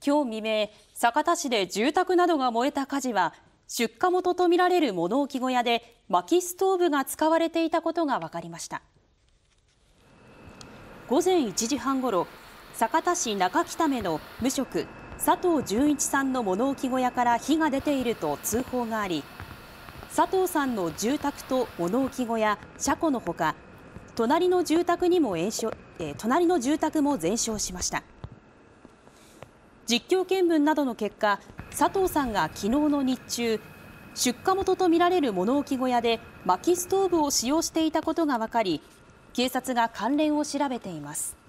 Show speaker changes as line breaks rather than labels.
今日未明、酒田市で住宅などが燃えた火事は、出火元とみられる物置小屋で薪ストーブが使われていたことが分かりました。午前1時半ごろ、酒田市中北目の無職佐藤純一さんの物置小屋から火が出ていると通報があり、佐藤さんの住宅と物置小屋、車庫のほか、隣の住宅も全焼しました。実況見分などの結果、佐藤さんが昨日の日中、出火元とみられる物置小屋で薪ストーブを使用していたことが分かり、警察が関連を調べています。